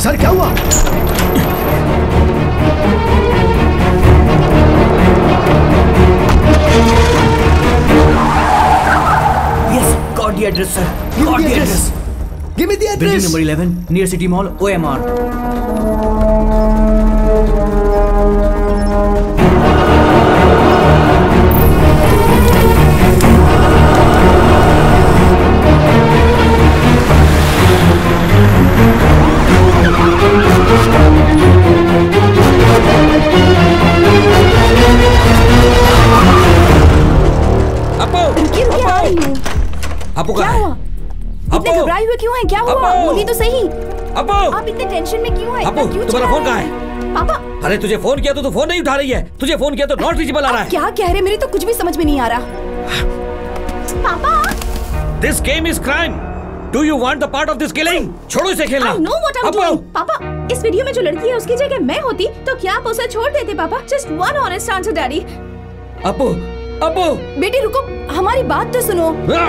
Sir क्या हुआ? Yes, got the address, sir. Got the address. Give me the address. Building number 11, near City Mall, OMR. आपको क्या हुआ? इतने घबराए हुए क्यों हैं? क्या हुआ? बोलिए तो सही। आप इतने टेंशन में क्यों हैं? तुम्हारा फोन कहाँ है? पापा। अरे तुझे फोन किया तो तू फोन नहीं उठा रही है। तुझे फोन किया तो नॉट रीचेबल आ रहा है। क्या कह रहे? मेरे तो कुछ भी समझ में नहीं आ रहा। पापा। This game is crime. Do you want the part of this killing? छोड़ो इसे खेलना। I know what I'm doing. पापा, इस वीडियो में जो लड़की है उसकी जगह मैं होती तो क्या आप उसे छोड़ देते पापा? Just one honest answer, Daddy. अपू, अपू। बेटी रुको, हमारी बात तो सुनो।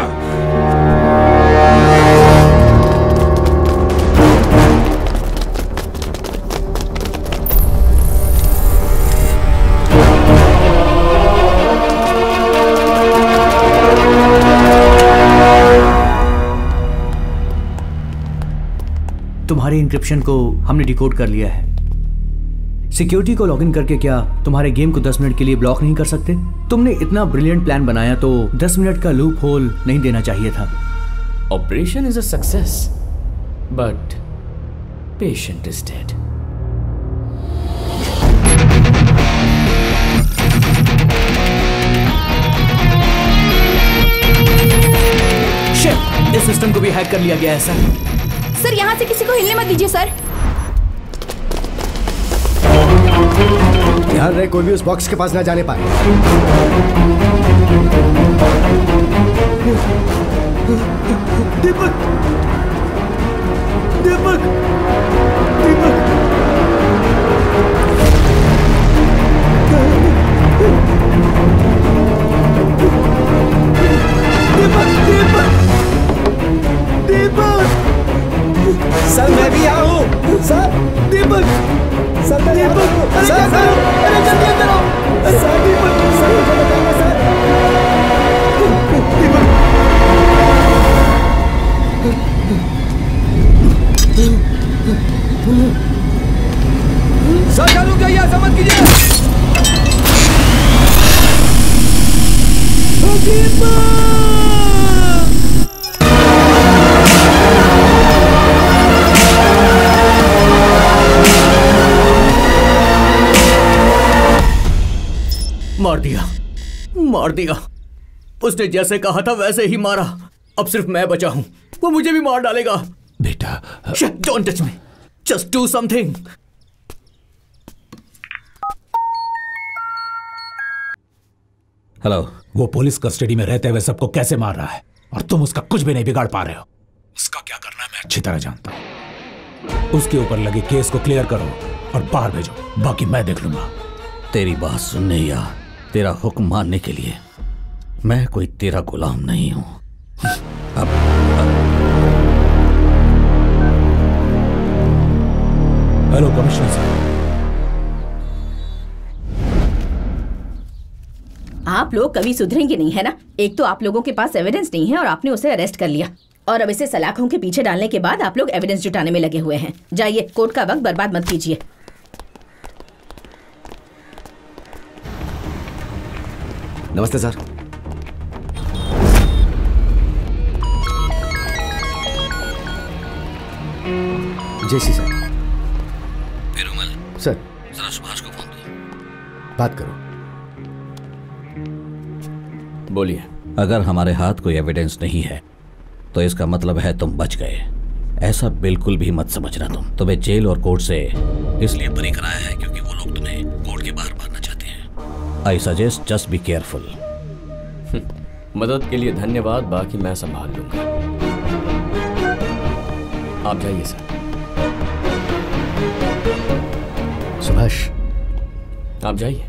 तुम्हारे इंक्रिप्शन को हमने डिकोड कर लिया है। सिक्योरिटी को लॉगिन करके क्या तुम्हारे गेम को 10 मिनट के लिए ब्लॉक नहीं कर सकते? तुमने इतना ब्रिलियंट प्लान बनाया तो 10 मिनट का लूप होल नहीं देना चाहिए था। Operation is a success, but patient is dead. Shit, इस सिस्टम को भी हैक कर लिया गया है सर। सर यहाँ से किसी को हिलने मत दीजिए सर। ध्यान रहे कोई भी उस बॉक्स के पास ना जाने पाए। दीपक, दीपक, दीपक। दीपक, दीपक, दीपक। सर मैं भी यहाँ हूँ। Sir Deepak, sir Deepak, sir अरे जल्दी अंदर आओ। सर दीपक, सर मुझे बताना सर। सर चालू क्या ऐसा मत कीजिए। दीपक। मार दिया, मार दिया। उसने जैसे कहा था वैसे ही मारा। अब सिर्फ मैं बचा हूं, वो मुझे भी मार डालेगा। बेटा, don't touch me, just do something. Hello. वो पुलिस कस्टडी में रहते हुए सबको कैसे मार रहा है और तुम उसका कुछ भी नहीं बिगाड़ पा रहे हो। उसका क्या करना है मैं अच्छी तरह जानता हूं। उसके ऊपर लगे केस को क्लियर करो और बाहर भेजो, बाकी मैं देख लूंगा। तेरी बात सुनने या तेरा हुक्म मानने के लिए मैं कोई तेरा गुलाम नहीं हूं। अब हेलो कमिश्नर साहब। आप लोग कभी सुधरेंगे नहीं है ना। एक तो आप लोगों के पास एविडेंस नहीं है और आपने उसे अरेस्ट कर लिया, और अब इसे सलाखों के पीछे डालने के बाद आप लोग एविडेंस जुटाने में लगे हुए हैं। जाइए, कोर्ट का वक्त बर्बाद मत कीजिए। नमस्ते sir. Jaisi sir. Perumal sir. जरा सुभाष को फोन दो। बात करो। बोलिए। अगर हमारे हाथ कोई एविडेंस नहीं है तो इसका मतलब है तुम बच गए। ऐसा बिल्कुल भी मत समझना। तुम्हें जेल और कोर्ट से इसलिए बरी कराया है क्योंकि वो लोग तुम्हें कोर्ट के बाहर मारना चाहते हैं। I suggest just be careful. मदद के लिए धन्यवाद, बाकी मैं संभाल लूंगा। आप जाइए सर। सुभाष, आप जाइए।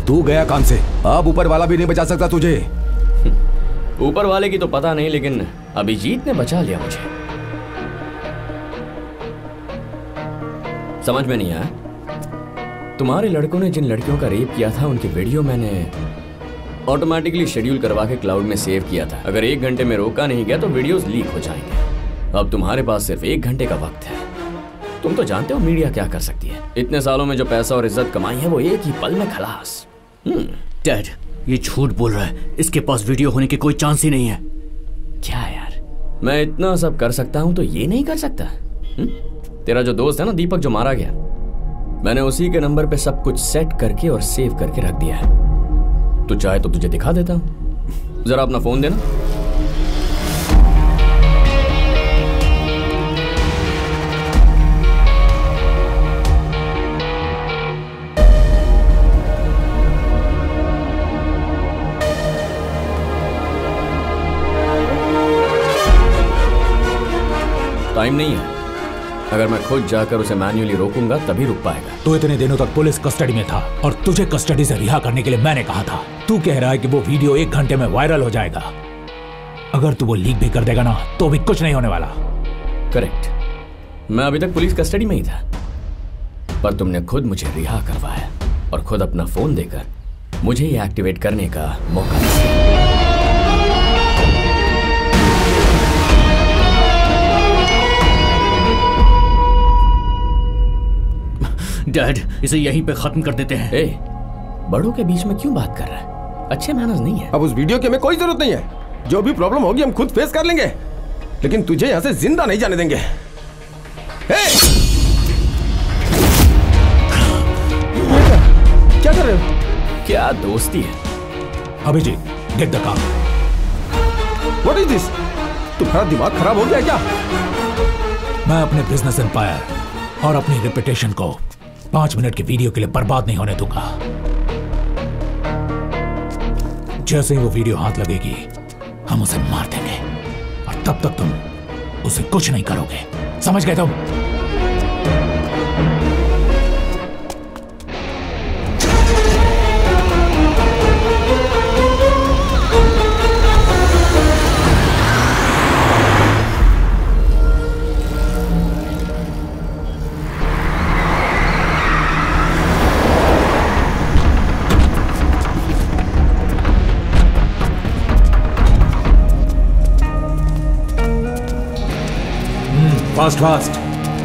तू गया काम से, अब ऊपर वाला भी नहीं बचा सकता तुझे। ऊपर वाले की तो पता नहीं, लेकिन अभिजीत ने बचा लिया मुझे। समझ में नहीं आया? तुम्हारे लड़कों ने जिन लड़कियों का रेप किया था उनकी वीडियो मैंने ऑटोमेटिकली शेड्यूल करवा के क्लाउड में सेव किया था। अगर 1 घंटे में रोका नहीं गया तो वीडियोस लीक हो जाएंगे। अब तुम्हारे पास सिर्फ 1 घंटे का वक्त है। तुम तो जानते हो मीडिया क्या कर सकती है। इतने सालों में जो पैसा और इज्जत कमाई है वो एक ही पल में खलास। डैड, ये झूठ बोल रहा है। इसके पास वीडियो होने की कोई चांस ही नहीं है। क्या यार, मैं इतना सब कर सकता हूं तो ये नहीं कर सकता? तेरा जो दोस्त है ना दीपक, जो मारा गया, मैंने उसी के नंबर पे सब कुछ सेट करके और सेव करके रख दिया है। तू चाहे तो तुझे दिखा देता हूं। जरा अपना फोन देना। टाइम नहीं है। अगर मैं खुद जाकर उसे मैन्युअली रोकूंगा तभी रुक पाएगा। तो इतने दिनों तक पुलिस कस्टडी में था और तुझे कस्टडी से रिहा करने के लिए मैंने कहा था। तू कह रहा है कि वो वीडियो 1 घंटे में वायरल हो जाएगा। अगर तू वो लीक भी कर देगा ना तो भी कुछ नहीं होने वाला। करेक्ट। मैं अभी तक पुलिस कस्टडी में ही था, पर तुमने खुद मुझे रिहा करवाया और खुद अपना फोन देकर मुझे ये एक्टिवेट करने का मौका दिया। डैड, इसे यहीं पे खत्म कर देते हैं। बड़ों के बीच में क्यों बात कर रहा है? अच्छे मैनर्स नहीं है। अब उस वीडियो की हमें कोई जरूरत नहीं है। जो भी प्रॉब्लम होगी हम खुद फेस कर लेंगे, लेकिन तुझे यहाँ से जिंदा नहीं जाने देंगे। क्या कर रहे हो? क्या दोस्ती है? Abhijeet, get the car. What is this? तुम्हारा दिमाग खराब हो गया क्या? मैं अपने बिजनेस एम्पायर और अपनी रेपुटेशन को 5 मिनट की वीडियो के लिए बर्बाद नहीं होने दूंगा। जैसे ही वो वीडियो हाथ लगेगी हम उसे मार देंगे और तब तक तुम उसे कुछ नहीं करोगे। समझ गए तुम? Fast fast.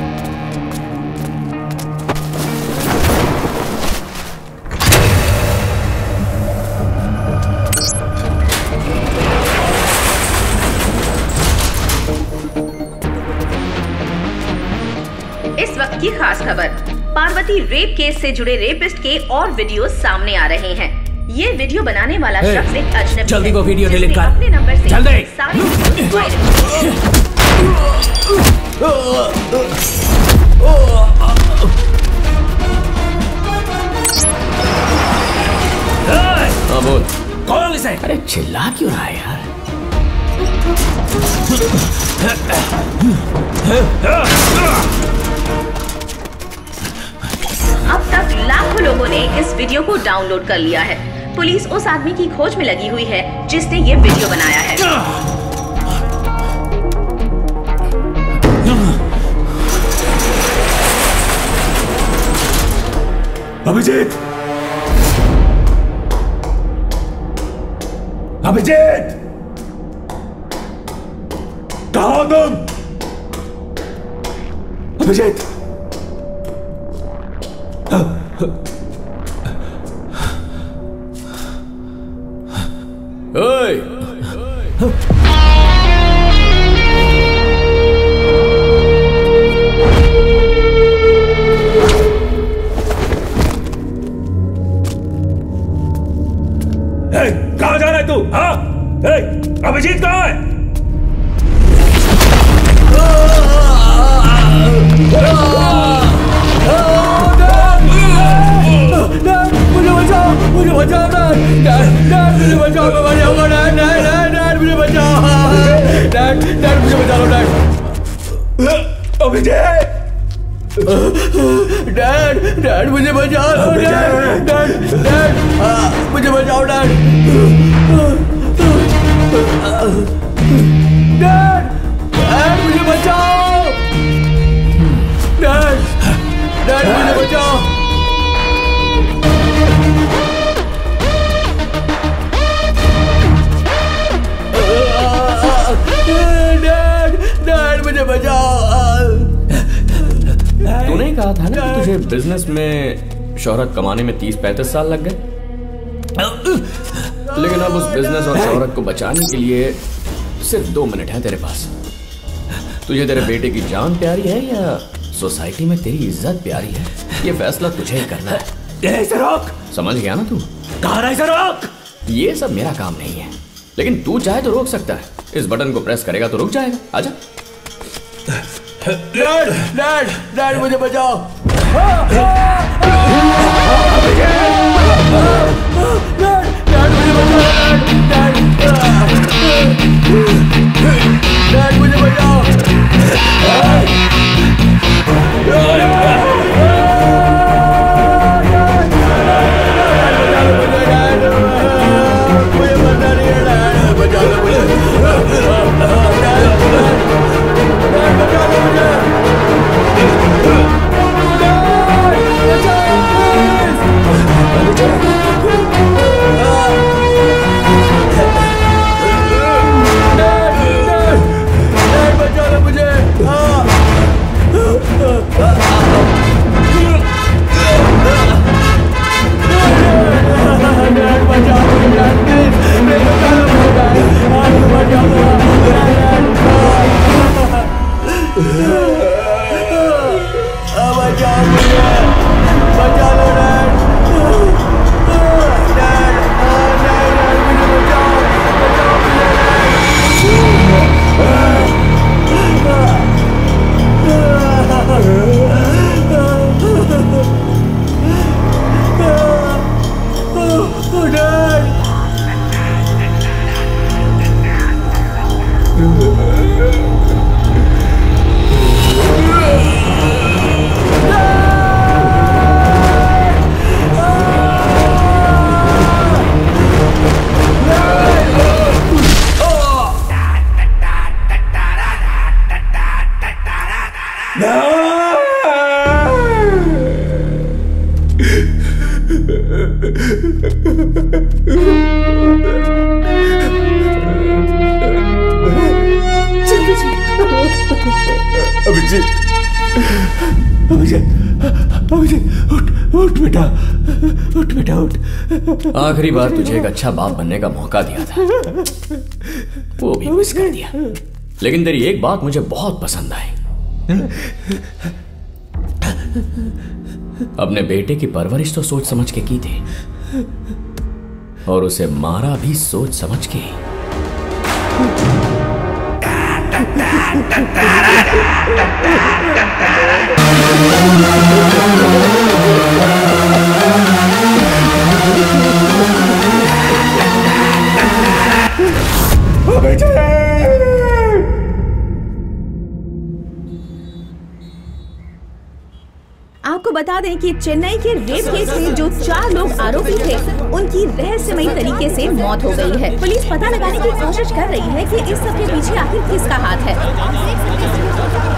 इस वक्त की खास खबर, पार्वती रेप केस से जुड़े रेपिस्ट के और वीडियो सामने आ रहे हैं। ये वीडियो बनाने वाला शख्स एक अजनबी है। जल्दी वो वीडियो डिलीट कर। अपने नंबर से जल्दी। हाँ बोल। कौन इसे? अरे चिल्ला क्यों रहा है यार? अब तक लाखों लोगों ने इस वीडियो को डाउनलोड कर लिया है। पुलिस उस आदमी की खोज में लगी हुई है जिसने ये वीडियो बनाया है। अभिजीत! अभिजीत! कहाँ हो तुम? अभिजीत! कहाँ जा रहा है तू? हाँ? अभिजीत कहाँ है? मुझे बचाओ, मुझे बचाओ, मुझे बचाओ, मैं मर जाऊंगा। मुझे बचाओ, मुझे बचा लो। अभिजीत! डैड डैड मुझे बचाओ डैड डैड डैड मुझे बचाओ डैड डैड डैड मुझे बचाओ डैड डैड मुझे बचाओ डैड डैड मुझे बचाओ। तूने कहा था ना कि तुझे बिजनेस में शोहरत कमाने में 30-35 साल लग गए, लेकिन अब उस बिजनेस और शोहरत को बचाने के लिए सिर्फ 2 मिनट है तेरे पास। तुझे तेरे बेटे की जान प्यारी है या सोसाइटी में तेरी इज्जत प्यारी है, ये फैसला तुझे ही करना है। इसे रोक। समझ गया ना तू? कहा ना इसे रोक। ये सब मेरा काम नहीं है, लेकिन तू चाहे तो रोक सकता है। इस बटन को प्रेस करेगा तो रुक जाएगा। आजा। डैड डैड डैड मुझे बचाओ। डैड मुझे बचाओ। डैड मुझे बचाओ। आखिरी बार तुझे एक अच्छा बाप बनने का मौका दिया था, वो भी मिस कर दिया। लेकिन तेरी एक बात मुझे बहुत पसंद आई, अपने बेटे की परवरिश तो सोच समझ के की थी और उसे मारा भी सोच समझ के। आपको बता दें कि चेन्नई के रेप केस में जो 4 लोग आरोपी थे, उनकी रहस्यमयी तरीके से मौत हो गई है। पुलिस पता लगाने की कोशिश कर रही है कि इस सब के पीछे आखिर किसका हाथ है।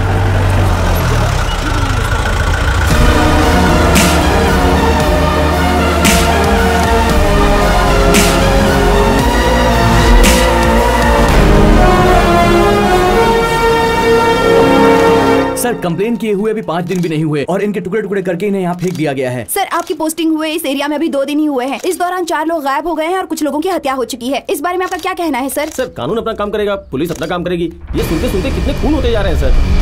सर, कंप्लेन किए हुए अभी 5 दिन भी नहीं हुए और इनके टुकड़े टुकड़े करके इन्हें यहाँ फेंक दिया गया है। सर, आपकी पोस्टिंग हुए इस एरिया में अभी 2 दिन ही हुए हैं। इस दौरान 4 लोग गायब हो गए हैं और कुछ लोगों की हत्या हो चुकी है। इस बारे में आपका क्या कहना है सर? सर, कानून अपना काम करेगा, पुलिस अपना काम करेगी। ये सुनते सुनते कितने खून होते जा रहे हैं सर।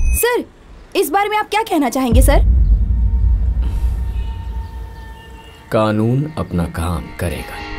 इस बारे में आप क्या कहना चाहेंगे सर? कानून अपना काम करेगा।